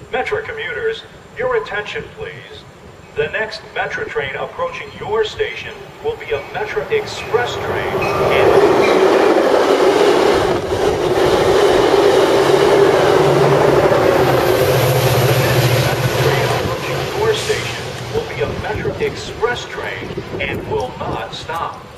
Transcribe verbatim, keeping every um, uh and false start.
Metra commuters, your attention please. The next Metra train approaching your station will be a Metra Express train and Express train and will not stop.